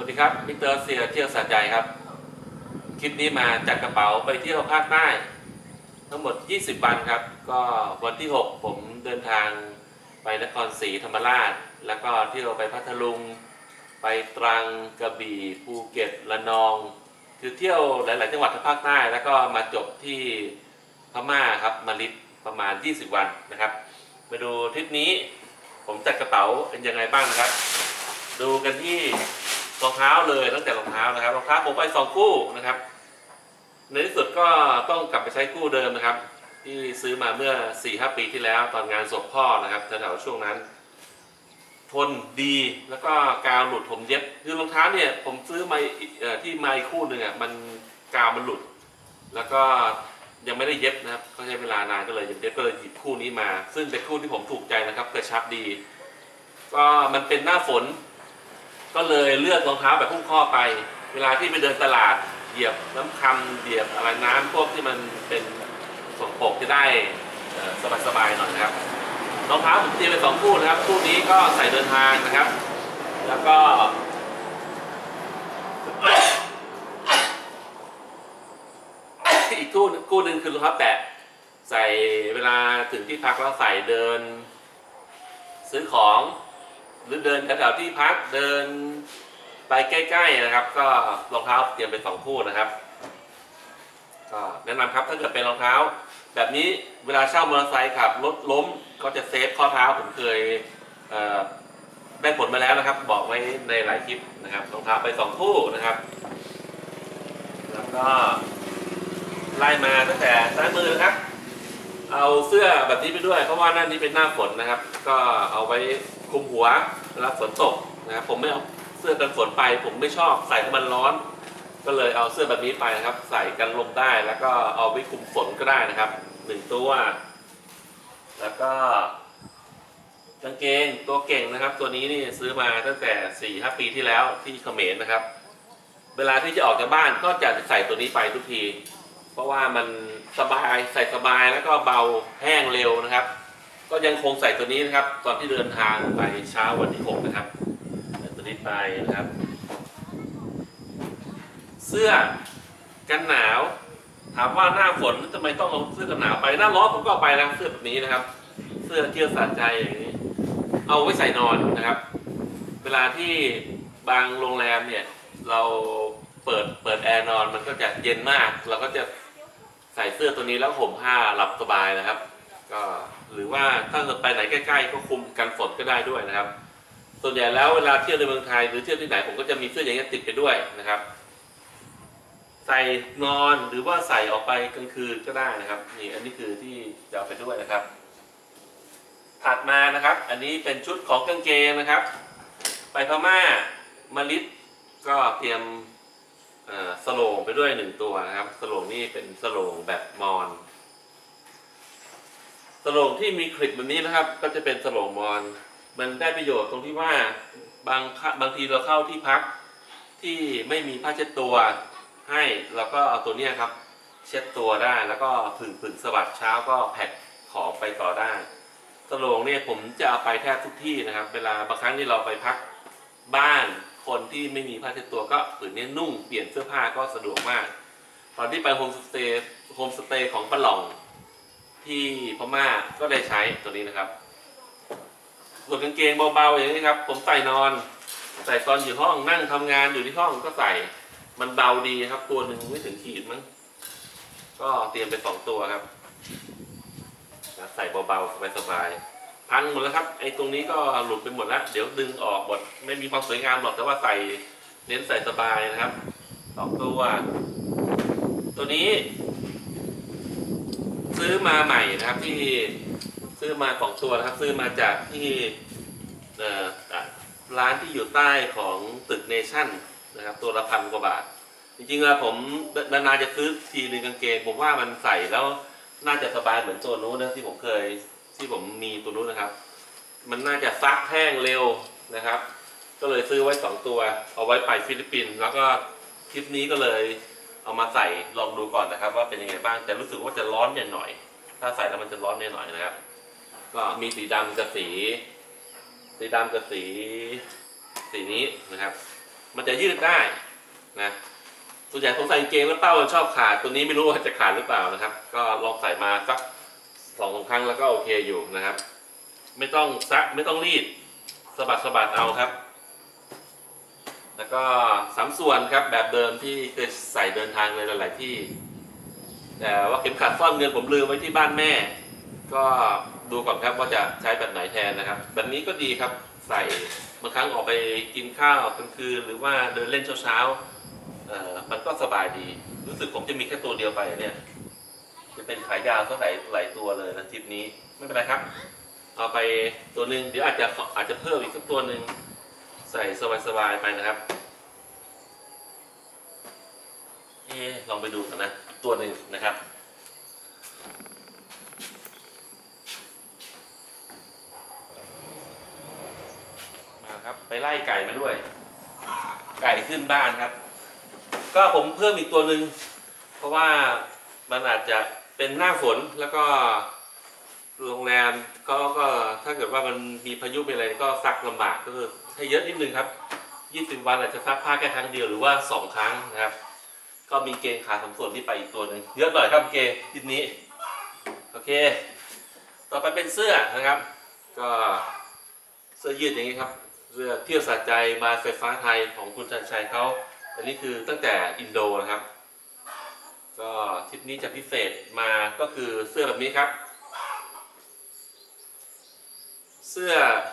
วัสดีครับมิสเตอร์เสียเที่ยวสะใจครับคลิปนี้มาจากกระเป๋าไปเที่ยวภาคใต้ทั้งหมด20วันครับก็วันที่6ผมเดินทางไปนครศรีธรรมราชแล้วก็เที่ยวไปพัทลุงไปตรังกระบี่ภูเก็ตระนองคือเที่ยวหลายๆจังหวัดทางภาคใต้แล้วก็มาจบที่พม่าครับมาลิดประมาณ20วันนะครับมาดูทริปนี้ผมจัดกระเป๋าเป็นยังไงบ้างนะครับดูกันที่รองเท้าเลยตั้งแต่รองเท้านะครับรองเท้าผมไป2คู่นะครับในที่สุดก็ต้องกลับไปใช้คู่เดิมนะครับที่ซื้อมาเมื่อ 4-5 ปีที่แล้วตอนงานศพพ่อนะครับแถวๆช่วงนั้นทนดีแล้วก็กาวหลุดผมเย็บคือรองเท้าเนี่ยผมซื้อมาที่มาอีกคู่หนึ่งอ่ะมันกาวมันหลุดแล้วก็ยังไม่ได้เย็บนะครับก็ใช้เวลานานก็เลยเย็บก็เลยหยิบคู่นี้มาซึ่งเป็นคู่ที่ผมถูกใจนะครับกระชับดีก็มันเป็นหน้าฝนก็เลยเลือกรองเท้าแบบพุ่งข้อไปเวลาที่ไปเดินตลาดเหยียบน้ำคำเหยียบอะไรน้ำพวกที่มันเป็นสกปรกจะได้สบายๆหน่อยนะครับรองเท้าผมเตรียมไป2คู่นะครับคู่นี้ก็ใส่เดินทางนะครับแล้วก็อีกคู่หนึ่งคือรองเท้าแตะใส่เวลาถึงที่พักแล้วใส่เดินซื้อของหรือเดินแถวๆที่พักเดินไปใกล้ๆนะครับก็รองเท้าเตรียมเป็น2คู่นะครับก็แนะนำครับถ้าเกิดเป็นรองเท้าแบบนี้เวลาเช่ามอเตอร์ไซค์ขับรถล้มก็จะเซฟข้อเท้าผมเคยได้ผลมาแล้วนะครับบอกไว้ในหลายคลิปนะครับรองเท้าไป2คู่นะครับแล้วก็ไล่มาตั้งแต่ซ้ายมือนะครับเอาเสื้อแบบนี้ไปด้วยเพราะว่าหน้านี้เป็นหน้าฝนนะครับก็เอาไว้คลุมหัวเวลาฝนตกนะครับผมไม่เอาเสื้อกันฝนไปผมไม่ชอบใส่เพราะมันร้อนก็เลยเอาเสื้อแบบนี้ไปนะครับใส่กันลมได้แล้วก็เอาไว้คลุมฝนก็ได้นะครับ1ตัวแล้วก็กางเกงตัวเก่งนะครับตัวนี้นี่ซื้อมาตั้งแต่ 4-5 ปีที่แล้วที่เขมรนะครับเวลาที่จะออกจากบ้านก็จะใส่ตัวนี้ไปทุกทีเพราะว่ามันสบายใส่สบายแล้วก็เบาแห้งเร็วนะครับก็ยังคงใส่ตัวนี้นะครับตอนที่เดินทางไปเช้าวันที่6นะครับตัวนี้ไปนะครับเสื้อกันหนาวถามว่าหน้าฝนทำไมต้องเอาเสื้อกันหนาวไปหน้าร้อนผมก็เอาไปนะเสื้อแบบนี้นะครับเสื้อเที่ยวสะใจอย่างนี้เอาไว้ใส่นอนนะครับเวลาที่บางโรงแรมเนี่ยเราเปิดแอร์นอนมันก็จะเย็นมากเราก็จะใส่เสื้อตัวนี้แล้วห่มผ้าหลับสบายนะครับก็หรือว่าถ้าเกิดไปไหนใกล้ๆก็คุมกันฝนก็ได้ด้วยนะครับส่วนใหญ่แล้วเวลาเที่ยวในเมืองไทยหรือเที่ยวที่ไหนผมก็จะมีเสื้ออย่างนี้ติดไปด้วยนะครับใส่นอนหรือว่าใส่ออกไปกลางคืนก็ได้นะครับนี่อันนี้คือที่จะเอาไปด้วยนะครับถัดมานะครับอันนี้เป็นชุดของกางเกงนะครับไปพม่ามาลิดก็เตรียมสโลงไปด้วย1ตัวนะครับสโลงนี่เป็นสโลงแบบมอนสโลงที่มีคลิปแบบนี้นะครับก็จะเป็นสโลงมอนมันได้ประโยชน์ตรงที่ว่าบางทีเราเข้าที่พักที่ไม่มีผ้าเช็ดตัวให้เราก็เอาตัวนี้ครับเช็ดตัวได้แล้วก็ผึ่งสวัสดเช้าก็แพ็คของไปต่อได้สโลงเนี่ยผมจะเอาไปแทบทุกที่นะครับเวลาบางครั้งที่เราไปพักบ้านคนที่ไม่มีผ้าเช็ดตัวก็ผืนนี้นุ่งเปลี่ยนเสื้อผ้าก็สะดวกมากตอนที่ไปโฮมสเตย์ของปะหล่องที่พม่าก็ได้ใช้ตัวนี้นะครับส่วนกางเกงเบาๆอย่างนี้ครับผมใส่นอนใส่ตอนอยู่ห้องนั่งทำงานอยู่ที่ห้องก็ใส่มันเบาดีครับตัวหนึ่งไม่ถึงขีดมั้งก็เตรียมไป2ตัวครับใส่เบาๆสบายๆพังหมดแล้วครับไอ้ตรงนี้ก็หลุดไปหมดแล้วเดี๋ยวดึงออกหมดไม่มีความสวยงามหรอกแต่ว่าใส่เน้นใส่สบายนะครับ2ตัวนี้ซื้อมาใหม่นะครับที่ซื้อมา2ตัวนะครับซื้อมาจากที่ร้านที่อยู่ใต้ของตึกเนชั่นนะครับตัวละ1,000 กว่าบาทจริงๆแล้วผมนานๆจะซื้อทีนึงกางเกงผมว่ามันใส่แล้วน่าจะสบายเหมือนตัวนู้นนะที่ผมมีตัวนู้นนะครับมันน่าจะซักแห้งเร็วนะครับก็เลยซื้อไว้2ตัวเอาไว้ไปฟิลิปปินส์แล้วก็คลิปนี้ก็เลยเอามาใส่ลองดูก่อนนะครับว่าเป็นยังไงบ้างแต่รู้สึกว่าจะร้อนหน่อยถ้าใส่แล้วมันจะร้อนหน่อยนะครับก็มีสีดำกับสีนี้นะครับมันจะยืดได้นะส่วนใหญ่ผมใส่กางเกงแล้วเป้ามันชอบขาดตัวนี้ไม่รู้ว่าจะขาดหรือเปล่านะครับก็ลองใส่มาสัก2-3 ครั้งแล้วก็โอเคอยู่นะครับไม่ต้องซักไม่ต้องรีดสะบัดเอาครับแล้วก็3 ส่วนครับแบบเดิมที่เคยใส่เดินทางในหลายๆที่แต่ว่าเข็มขัดซ่อนเงินผมลืมไว้ที่บ้านแม่ก็ดูก่อนครับว่าจะใช้แบบไหนแทนนะครับแบบนี้ก็ดีครับใส่บางครั้งออกไปกินข้าวกลางคืนหรือว่าเดินเล่นเช้ามันก็สบายดีรู้สึกผมจะมีแค่ตัวเดียวไปเนี่ยจะเป็นขายาวเท่าหลายตัวเลยนะทริปนี้ไม่เป็นไรครับเอาไปตัวหนึ่งเดี๋ยวอาจจะเพิ่มอีกสักตัวหนึ่งใส่สบายๆไปนะครับลองไปดูกันนะตัวหนึ่งนะครับมาครับไปไล่ไก่มาด้วยไก่ขึ้นบ้านครับก็ผมเพิ่มอีกตัวหนึ่งเพราะว่ามันอาจจะเป็นหน้าฝนแล้วก็โรงแรมก็ถ้าเกิดว่ามันมีพายุเป็นอะไรก็ซักลำบากก็คือให้เยอะนิดนึงครับ20 วันอาจจะซักผ้าแค่ครั้งเดียวหรือว่า2 ครั้งนะครับก็มีเกงขา3 ส่วนที่ไปอีกตัวหนึ่งเยอะหน่อยครับเกงทีนี้โอเคต่อไปเป็นเสื้อนะครับก็เสื้อยืดอย่างนี้ครับเสื้อเที่ยวสะใจมาไฟฟ้าไทยของคุณชันชัยเขาอันนี้คือตั้งแต่อินโดนะครับก็ทริปนี้จะพิเศษมาก็คือเสื้อแบบนี้ครับเสื้อ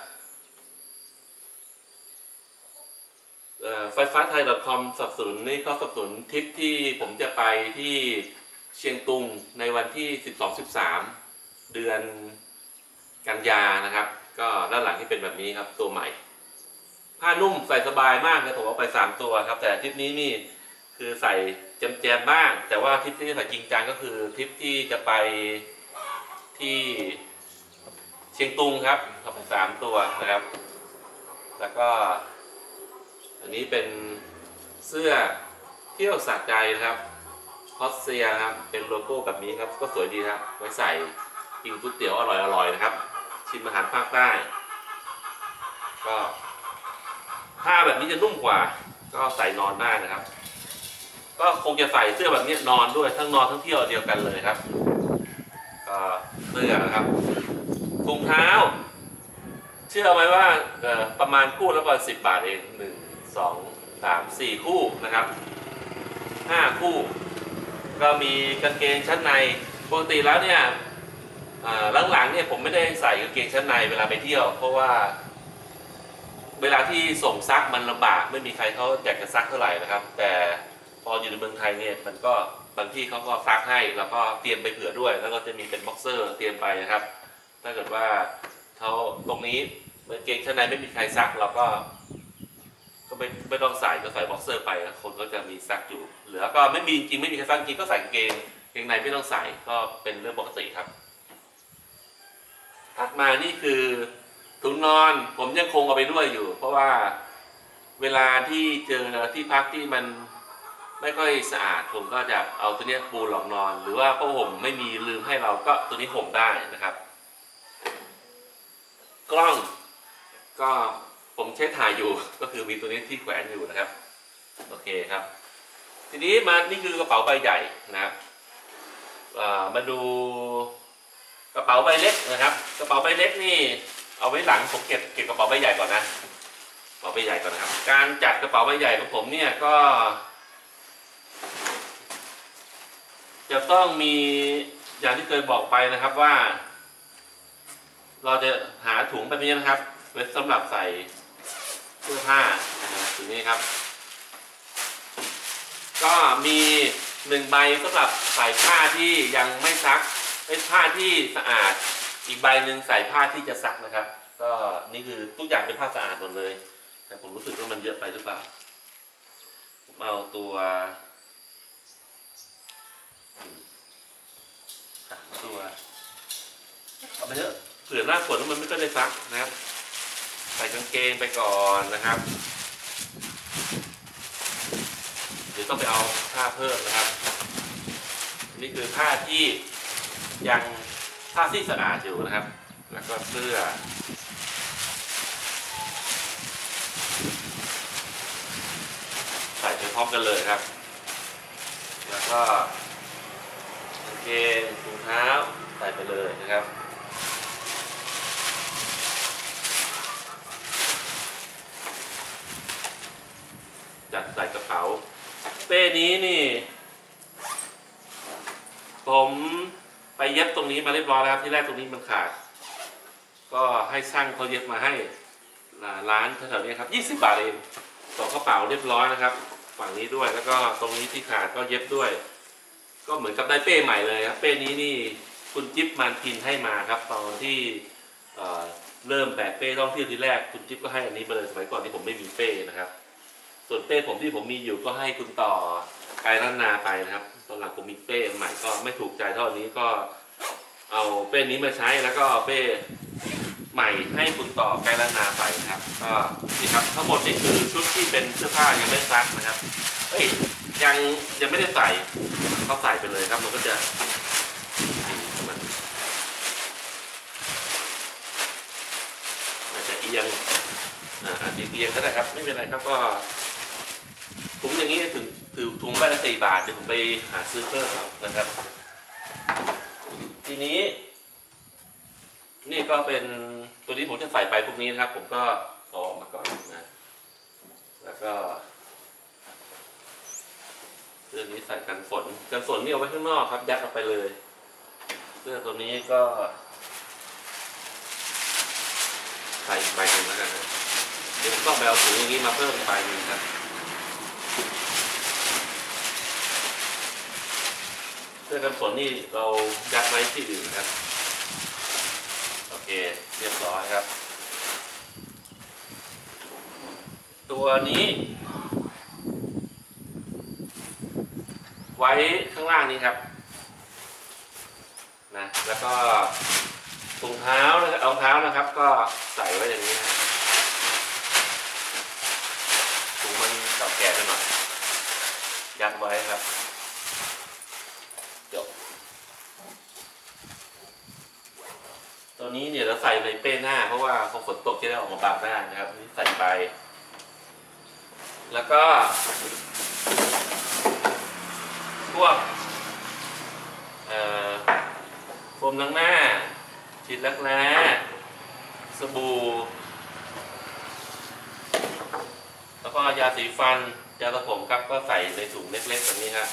ไฟฟ้าไทย .com สนับสนุนนี่เขาสนับสนุนทริปที่ผมจะไปที่เชียงตุงในวันที่12-13 เดือนกันยานะครับก็ด้านหลังที่เป็นแบบนี้ครับตัวใหม่ผ้านุ่มใส่สบายมากนะผมเอาไป3 ตัวครับแต่ทริปนี้นี่คือใส่แจมบ้างแต่ว่าทริปที่ใส่จริงจังก็คือทริปที่จะไปที่เชียงตุงครับเอาไป3 ตัวนะครับแล้วก็อันนี้เป็นเสื้อเที่ยวสะใจนะครับฮอสเซียครับเป็นโลโก้แบบนี้ครับก็สวยดีครับไว้ใส่กินก๋วยเตี๋ยวอร่อยๆนะครับชิมอาหารภาคใต้ก็ผ้าแบบนี้จะนุ่มกว่าก็ใส่นอนได้นะครับก็คงจะใส่เสื้อแบบนี้นอนด้วยทั้งนอนทั้งเที่ยวเดียวกันเลยครับก็เสื้อนะครับถุงเท้าเชื่อไหมว่าประมาณคู่ละประมาณ10 บาทเอง1 2 3 4 คู่นะครับ5 คู่ก็มีกางเกงชั้นในปกติแล้วเนี่ยหลังๆเนี่ยผมไม่ได้ใส่กางเกงชั้นในเวลาไปเที่ยวเพราะว่าเวลาที่ส่งซักมันลำบากไม่มีใครเขาอยากจะซักเท่าไหร่นะครับแต่พออยู่ในเมืองไทยเนี่ยมันก็บางที่เขาก็ซักให้แล้วก็เตรียมไปเผื่อด้วยแล้วก็จะมีเป็นบ็อกเซอร์เตรียมไปนะครับถ้าเกิดว่าเขาตรงนี้กางเกงชั้นในไม่มีใครซักเราก็ไม่ต้องใส่ก็ใส่บ็อกเซอร์ไปคนก็จะมีซักอยู่เหลือก็ไม่มีจริงไม่มีใครซักจริงก็ใส่กางเกงในไม่ต้องใส่ก็เป็นเรื่องปกติครับถัดมานี่คือถุงนอนผมยังคงเอาไปด้วยอยู่เพราะว่าเวลาที่เจอที่พักที่มันไม่ค่อยสะอาดผมก็จะเอาตัวนี้ปูหลอกนอนหรือว่าผ้าห่มไม่มีลืมให้เราก็ตัวนี้ห่มได้นะครับกล้องก็ผมใช้ถ่ายอยู่ก็คือมีตัวนี้ที่แขวนอยู่นะครับโอเคครับทีนี้มานี่คือกระเป๋าใบใหญ่นะครับมาดูกระเป๋าใบเล็กนะครับกระเป๋าใบเล็กนี่เอาไว้หลังผมเก็บกระเป๋าใบใหญ่ก่อนนะกระเป๋าใบใหญ่ก่อนนะครับการจัดกระเป๋าใบใหญ่ของผมเนี่ยก็จะต้องมีอย่างที่เคยบอกไปนะครับว่าเราจะหาถุงแบบนี้นะครับไว้สำหรับใส่เสื้อผ้าถุงนี้ครับก็มี1 ใบสำหรับใส่ผ้าที่ยังไม่ซักเป็นผ้าที่สะอาดอีกใบหนึ่งใส่ผ้าที่จะซักนะครับก็นี่คือทุกอย่างเป็นผ้าสะอาดหมดเลยแต่ผมรู้สึกว่ามันเยอะไปหรือเปล่าผมเอาตัว3 ตัวเอาไปเยอะเผื่อหน้าฝนมันไม่ก็ได้ซักนะครับใส่กางเกงไปก่อนนะครับเดี๋ยวต้องไปเอาผ้าเพิ่มนะครับนี่คือผ้าที่ยังผ้าที่สะอาดอยู่นะครับแล้วก็เสื้อไปพร้อมกันเลยครับแล้วก็กางเกงถุงเท้าใส่ไปเลยนะครับจัดใส่กระเป๋าเป้นี้นี่ผมไปเย็บตรงนี้มาเรียบร้อยแล้วครับที่แรกตรงนี้มันขาดก็ให้ช่างเขาเย็บมาให้ร้านแถวๆนี้ครับ20 บาทเองต่อกระเป๋าเรียบร้อยนะครับฝั่งนี้ด้วยแล้วก็ตรงนี้ที่ขาดก็เย็บด้วยก็เหมือนกับได้เป้ใหม่เลยครับเป้นี้นี่คุณจิ๊บมันกินให้มาครับตอนที่เริ่มแบกเป้ท่องเที่ยวทีแรกคุณจิ๊บก็ให้อันนี้ไปเลยสมัยก่อนที่ผมไม่มีเป้นะครับส่วนเป้ผมที่ผมมีอยู่ก็ให้คุณต่อไกลล้านนาไปนะครับตอนหลังผมมีเป้ใหม่ก็ไม่ถูกใจเท่านี้ก็เอาเป้นี้มาใช้แล้วก็เป้ใหม่ให้คุณต่อไกลล้านนาไปนะครับก็นี่ครับทั้งหมดนี่คือชุดที่เป็นเสื้อผ้ายังไม่ซักนะครับยังไม่ได้ใส่เขาใส่ไปเลยครับมันก็จะอาจจะเอียงอาจจะเอียงก็ได้ครับไม่เป็นไรครับก็ถุงอย่างนี้ถือถุงใบละ4 บาทเดี๋ยวผมไปหาซื้อเพิ่มนะครับทีนี้นี่ก็เป็นตัวนี้ผมจะใส่ไปพวกนี้นะครับผมก็ออกมาก่อนนะแล้วก็เสื้อนี้ใส่กันฝนนี่เอาไว้ข้างนอกครับยัดออกไปเลยเสื้อตัวนี้ก็ใส่ใบหนึ่งแล้วกันนะเดี๋ยวผมก็ไปเอาถุงอย่างนี้มาเพิ่มใบหนึ่งครับเสื้อกันฝนนี่เรายัดไว้ที่อื่นครับโอเคเรียบร้อยครับตัวนี้ไว้ข้างล่างนี้ครับนะแล้วก็ถุงเท้านะครับรองเท้านะครับก็ใส่ไว้อย่างนี้นะถุงมันเก่าแก่ไปหน่อยยัดไว้ครับจบตัวนี้เนี่ยเราใส่ในเป้หน้าเพราะว่าพอฝนตกจะได้ออกมาบางหน้านะครับนี่ใส่ไปแล้วก็พวกโฟมล้างหน้าฉีดรักแร้สบู่แล้วก็ยาสีฟันยาสระผมครับก็ใส่ในถุงเล็กๆแบบนี้ครับ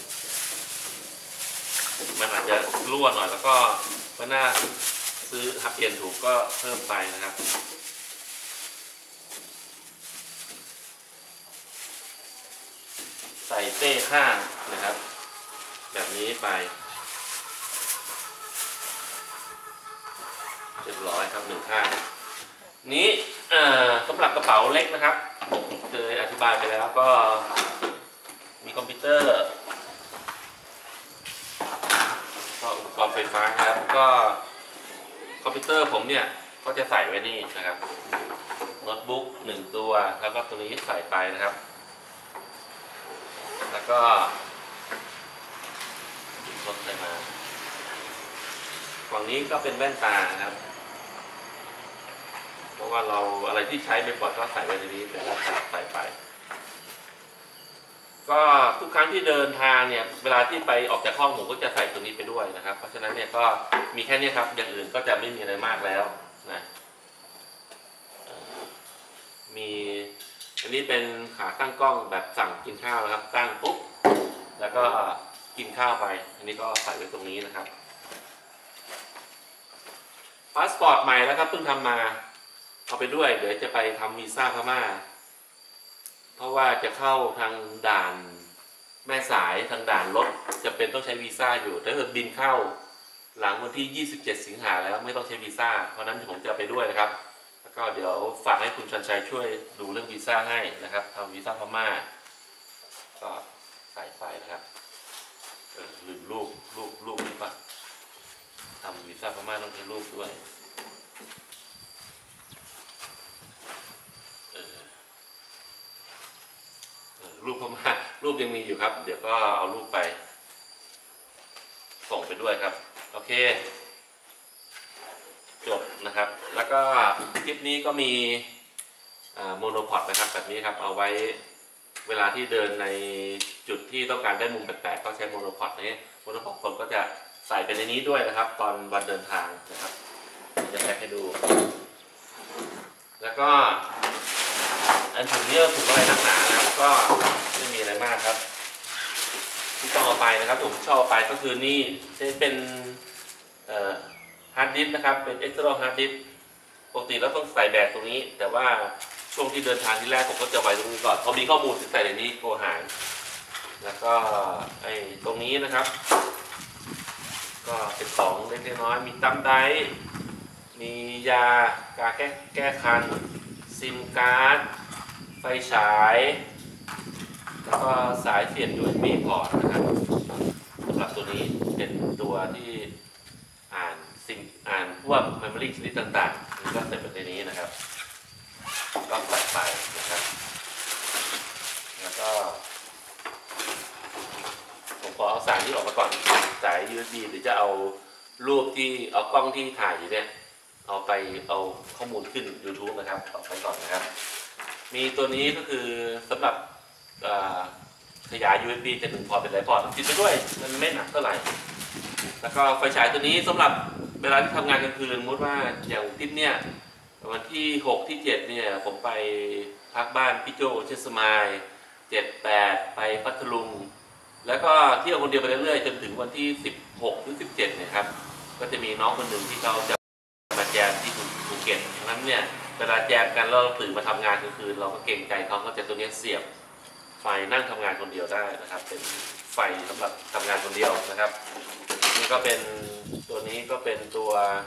มันอาจจะรั่วหน่อยแล้วก็เมื่อหน้าซื้อเปลี่ยนถุงก็เพิ่มไปนะครับใส่เป้ข้างนะครับแบบนี้ไปเรียบร้อยครับ1 ข้างนี้สำหรับกระเป๋าเล็กนะครับเคยอธิบายไปแล้วก็มีคอมพิวเตอร์ก็อุปกรณ์ไฟฟ้าครับก็คอมพิวเตอร์ผมเนี่ยก็จะใส่ไว้นี่นะครับโน้ตบุ๊ก1 ตัวแล้วก็ตัวนี้ใส่ไปนะครับแล้วก็รถใส่มาฝั่งนี้ก็เป็นแว่นตานะครับเพราะว่าเราอะไรที่ใช้ไม่บ่อยก็ใส่ไว้ในนี้เป็นแว่นตาใส่ไปก็ทุกครั้งที่เดินทางเนี่ยเวลาที่ไปออกจากห้องผมก็จะใส่ตัวนี้ไปด้วยนะครับเพราะฉะนั้นเนี่ยก็มีแค่นี้ครับอย่างอื่นก็จะไม่มีอะไรมากแล้วนะมีอันนี้เป็นขาตั้งกล้องแบบสั่งกินข้าวนะครับตั้งปุ๊บแล้วก็กินข้าวไปอันนี้ก็ใส่ไว้ตรงนี้นะครับพาสปอร์ตใหม่แล้วครับเพิ่งทำมาเอาไปด้วยเดี๋ยวจะไปทำวีซ่าพม่าเพราะว่าจะเข้าทางด่านแม่สายทางด่านรถจะเป็นต้องใช้วีซ่าอยู่ถ้าเกิดบินเข้าหลังวันที่27 สิงหาแล้วไม่ต้องใช้วีซ่าเพราะนั้นผมจะไปด้วยนะครับแล้วก็เดี๋ยวฝากให้คุณชันชัยช่วยดูเรื่องวีซ่าให้นะครับทำวีซ่าพม่าก็ใส่ไปนะครับลืมรูปหรือเปล่าทำวีซ่าพม่าต้องใช้รูปด้วยรูปพม่ารูปยังมีอยู่ครับเดี๋ยวก็เอารูปไปส่งไปด้วยครับโอเคจบนะครับแล้วก็คลิปนี้ก็มีโมโนพอดนะครับแบบนี้ครับเอาไว้เวลาที่เดินในจุดที่ต้องการได้มุมแปลกๆก็ใช้โมโนพอดนี้โมโนพอดผมก็จะใส่ไปในนี้ด้วยนะครับ ตอนวันเดินทางนะครับจะแพ็คให้ดูแล้วก็อันถุงนี้ถุงอะไรหนักหนานะครับก็ไม่มีอะไรมากครับที่ต้องเอาไปนะครับผมชอบเอาไปก็คือนี่เป็นฮาร์ดดิสก์นะครับเป็น external hard disk ปกติเราต้องใส่แบกตรงนี้แต่ว่าช่วงที่เดินทางที่แรกผมก็จะไว้ตรงนี้ก่อนพอมีข้อมูลถึงใส่ในนี้โกหายแล้วก็ไอ้ตรงนี้นะครับก็เป็นของเล็กน้อยมีตั้มไดมียากาแก้คันซิมการ์ดไฟฉายแล้วก็สายเสียบ USB พอร์ตนะครับสำหรับตัวนี้เป็นตัวที่อ่านพวก memory ชนิดต่างๆนี่ก็ใส่ไปในนี้นะครับก็ใส่ไปนะครับแล้วก็ผมขอเอาสายนี้ออกมาก่อนสาย USB หรือจะเอารูปที่เอากล้องที่ถ่ายอยู่เนี่ยเอาข้อมูลขึ้น YouTube นะครับออกไปก่อนนะครับมีตัวนี้ก็คือสำหรับขยาย USB จาก1 พอร์ตเป็นหลายพอร์ตติดไปด้วยมันไม่หนักเท่าไหร่แล้วก็ไฟฉายตัวนี้สำหรับเวลาที่ทำงานกลางคืนสมมติว่าอย่างทิศเนี่ยวันที่6ที่7เนี่ยผมไปพักบ้านพี่โจเชสมาย7 8ไปพัทลุงแล้วก็เที่ยวคนเดียวไปเรื่อยๆจนถึงวันที่16หรือ17เนี่ยครับก็จะมีน้องคนหนึ่งที่เขาจะมาแจมที่ภูเก็ตดังนั้นเนี่ยเวลาแจมกันเราตื่นมาทำงานกลางคืนเราก็เกรงใจเขาจะตัวนี้เสียบไฟนั่งทำงานคนเดียวได้นะครับเป็นไฟสำหรับทำงานคนเดียวนะครับนี่ก็เป็นตัวนี้ก็เป็นตัว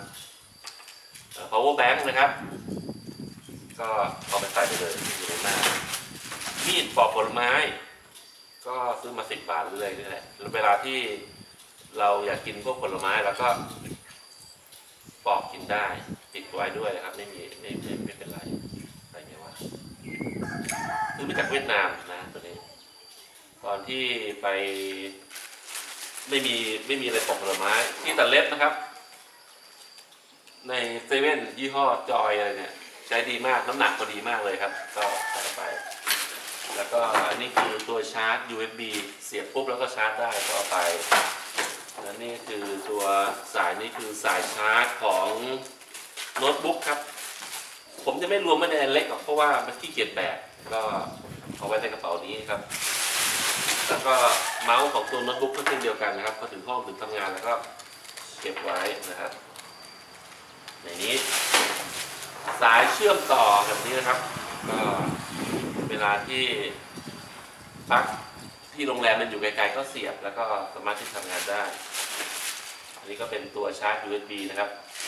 power bank นะครับก็เอาไปใส่ไปเลยอยู่ในหน้ามีดปอกผลไม้ก็ซื้อมา10 บาทเรื่อยๆนี่แหละแล้วเวลาที่เราอยากกินพวกผลไม้แล้วก็ปอกกินได้ติดไว้ด้วยนะครับไม่เป็นไรอะไรเงี้ยว่าซื้อมาจากเวียดนามนะตัวนี้ตอนที่ไปไม่มีอะไรปอกผลไม้ที่ตัดเล็บนะครับในเซเว่นยี่ห้อจอยอะไรเนี่ยใช้ดีมากน้ำหนักพอดีมากเลยครับก็ใส่ไปแล้วก็อันนี้คือตัวชาร์จ USB เสียบปุ๊บแล้วก็ชาร์จได้ก็เอาไปและนี่คือตัวสายนี้คือสายชาร์จของโน้ตบุ๊กครับผมจะไม่รวมไว้ในอันเล็กหรอกเพราะว่ามันขี้เกียจแบกก็เอาไว้ในกระเป๋านี้ครับแล้วก็เมาส์ของตัวโน้ตบุ๊กก็เช่นเดียวกันนะครับพอถึงห้องถึงทำงานแล้วก็เก็บไว้นะครับในนี้สายเชื่อมต่อแบบนี้นะครับก็เวลาที่ปลั๊กที่โรงแรมมันอยู่ไกลๆก็เสียบแล้วก็สามารถที่ทำงานได้อันนี้ก็เป็นตัวชาร์จ USB นะครับ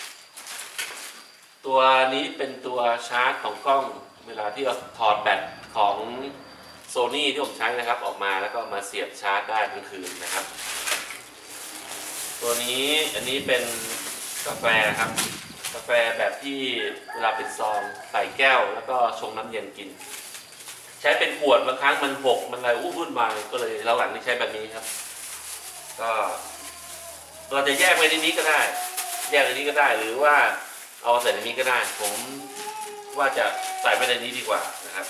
ตัวนี้เป็นตัวชาร์จของกล้องเวลาที่เราถอดแบตของ Sony ที่ผมใช้นะครับออกมาแล้วก็มาเสียบชาร์จได้กลางคืนนะครับตัวนี้อันนี้เป็นกาแฟครับกาแฟแบบที่เวลาเป็นซองใส่แก้วแล้วก็ชงน้ำเย็นกินใช้เป็นขวดบางครั้งมันหกมันอะไรวุ่นวายก็เลยหลังๆนี่ใช้แบบนี้ครับก็เราจะแยกไว้ในนี้ก็ได้แยกในนี้ก็ได้หรือว่าเอาใส่ในนี้ก็ได้ผมว่าจะใส่ไว้ในนี้ดีกว่านะครับ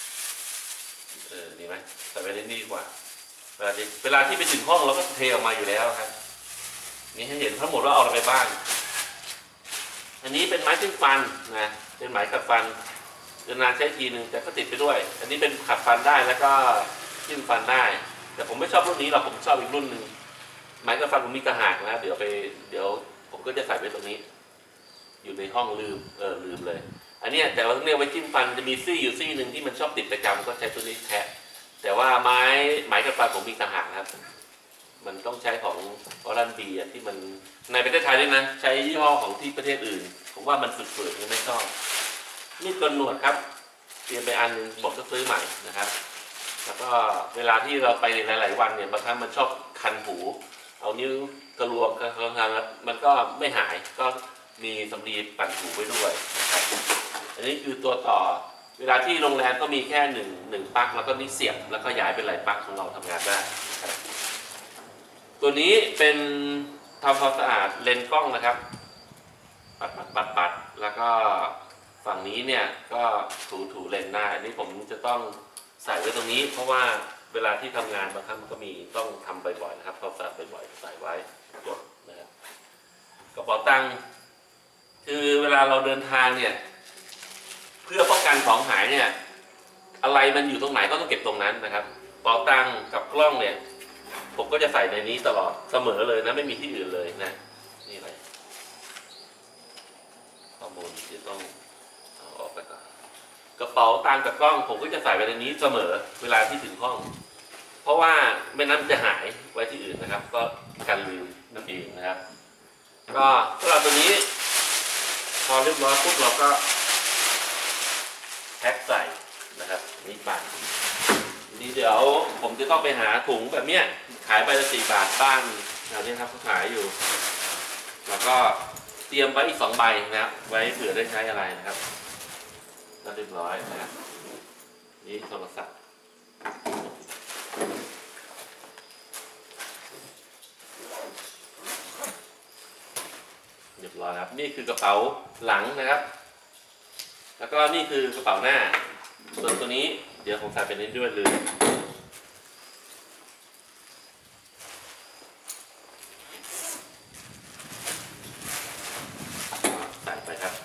ดีไหมใส่ไว้ในนี้ดีกว่าเวลาที่ไปถึงห้องเราก็เทออกมาอยู่แล้วครับนี่ให้เห็นทั้งหมดว่าเอาอะไรไปบ้างอันนี้เป็นไม้จิ้มฟันนะเป็นไม้ขัดฟันนานใช้ทีนึงแต่ก็ติดไปด้วยอันนี้เป็นขัดฟันได้แล้วก็จิ้มฟันได้แต่ผมไม่ชอบรุ่นนี้หรอกผมชอบอีกรุ่นหนึ่งไม้ขัดฟันผมมีกระหักนะเดี๋ยวผมก็จะใส่ไว้ตรงนี้อยู่ในห้องลืมเลยอันนี้แต่ว่าเนี่ยไว้จิ้มฟันจะมีซี่อยู่ซี่หนึ่งที่มันชอบติดประจำก็ใช้ตัวนี้แทะแต่ว่าไม้ขัดฟันผมมีกระหักนะครับมันต้องใช้ของออรันบีที่มันในประเทศไทยด้วยนะใช้ยี่ห้อของที่ประเทศอื่นผมว่ามันฝืดๆไม่ชอบมีดโกนหนวดครับเตรียมไปอันนึงบอกจะซื้อใหม่นะครับแล้วก็เวลาที่เราไปหลายๆวันเนี่ยบางครั้งมันชอบคันหูเอานิ้วกระลวงกระทางมันก็ไม่หายก็มีสำลีปั่นหูไว้ด้วยนะครับอันนี้คือตัวต่อเวลาที่โรงแรมก็มีแค่หนึ่งปลั๊กแล้วก็นี่เสียบแล้วก็ย้ายเป็นหลายปลั๊กของเราทำงานได้ตัวนี้เป็นทำความสะอาดเลนส์กล้องนะครับปัดแล้วก็ฝั่งนี้เนี่ยก็ถูเลนส์ได้อันนี้ผมจะต้องใส่ไว้ตรงนี้เพราะว่าเวลาที่ทำงานบางครั้งมันก็มีต้องทำบ่อยๆนะครับความสะอาดบ่อยๆใส่ไว้กดนะครับกระเป๋าตังค์คือเวลาเราเดินทางเนี่ยเพื่อป้องกันของหายเนี่ยอะไรมันอยู่ตรงไหนก็ต้องเก็บตรงนั้นนะครับกระเป๋าตังค์กับกล้องเนี่ยผมก็จะใส่ในนี้ตลอดเสมอเลยนะไม่มีที่อื่นเลยนะนี่เลยข้อมูลที่ต้องเอาออกไปก่อนกระเป๋าตังค์กับกล้องผมก็จะใส่ไว้ในนี้เสมอเวลาที่ถึงห้องเพราะว่าไม่นั้นจะหายไว้ที่อื่นนะครับก็กันลืมนั่นเองนะครับก็สำหรับตัวนี้พอเรียบร้อยปุ๊บเราก็แพ็คใส่นะครับนี่ไปนี่เดี๋ยวผมจะต้องไปหาถุงแบบเนี้ยขายใบละ4 บาทบ้านแถวนี้ครับเขาขายอยู่แล้วก็เตรียมไว้อีก2 ใบนะครับไว้เผื่อได้ใช้อะไรนะครับก็เรียบร้อยนะครับนี่โทรศัพท์เรียบร้อยครับนี่คือกระเป๋าหลังนะครับแล้วก็นี่คือกระเป๋าหน้าส่วนตัวนี้เดี๋ยวผมใส่ไปในนี้ด้วยเลยใส่ไปครับ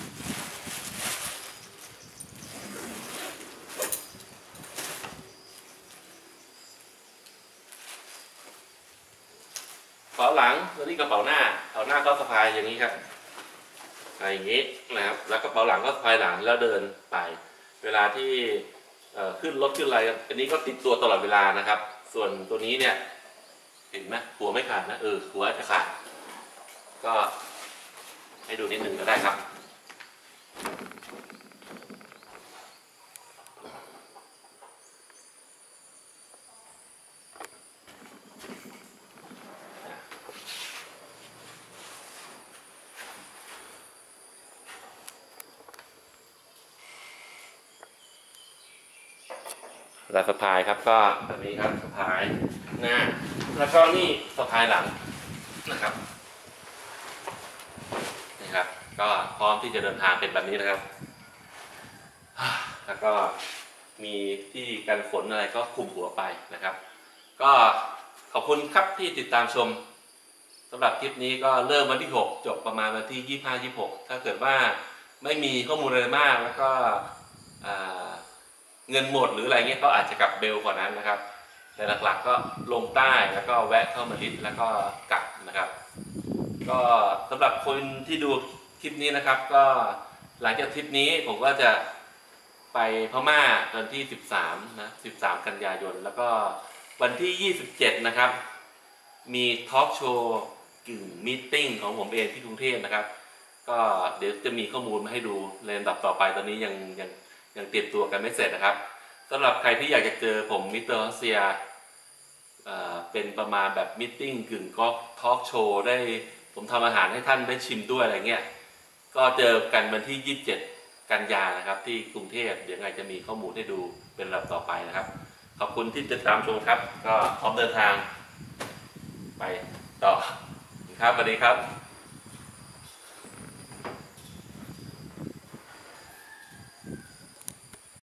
กระเป๋าหลังแล้วนี่กระเป๋าหน้าก็สะพายอย่างนี้ครับอะไรอย่างนี้นะครับแล้วกระเป๋าหลังก็สะพายหลังแล้วเดินไปเวลาที่ขึ้นรถขึ้นอะไรอันนี้ก็ติดตัวตลอดเวลานะครับส่วนตัวนี้เนี่ยเห็นไหมหัวไม่ขาดนะหัวจะขาดก็ให้ดูนิดหนึ่งก็ได้ครับแล้วสะพายครับก็แบบนี้ครับสะพายหน้าแล้วก็นี่สะพายหลังนะครับนี่ครับก็พร้อมที่จะเดินทางเป็นแบบนี้นะครับแล้วก็มีที่กันฝนอะไรก็คลุมหัวไปนะครับก็ขอบคุณครับที่ติดตามชมสำหรับคลิปนี้ก็เริ่มวันที่6จบประมาณวันที่25-26ถ้าเกิดว่าไม่มีข้อมูลอะไรมากแล้วก็เงินหมดหรืออะไรเงี้ยก็อาจจะกลับเบลกว่านั้นนะครับแต่หลักๆก็ลงใต้แล้วก็แวะเข้ามาลิดแล้วก็กลับนะครับก็สำหรับคนที่ดูคลิปนี้นะครับก็หลังจากทริปนี้ผมก็จะไปพม่าวันที่13นะ13 กันยายนแล้วก็วันที่27นะครับมีทอล์กโชว์กึ่งมีตติ้งของผมเองที่กรุงเทพนะครับก็เดี๋ยวจะมีข้อมูลมาให้ดูในลำดับต่อไปตอนนี้ยังเตรียมตัวกันไม่เสร็จนะครับสำหรับใครที่อยากจะเจอผมมิสเตอร์รัสเซียเป็นประมาณแบบมิทติ้งกึ่งก็ทอล์กโชว์ได้ผมทำอาหารให้ท่านได้ชิมด้วยอะไรเงี้ยก็เจอกันวันที่27 กันยานะครับที่กรุงเทพเดี๋ยวไงจะมีข้อมูลให้ดูเป็นลำดับต่อไปนะครับขอบคุณที่ติดตามชมครับก็พร้อมเดินทางไปต่อครับสวัสดีครับ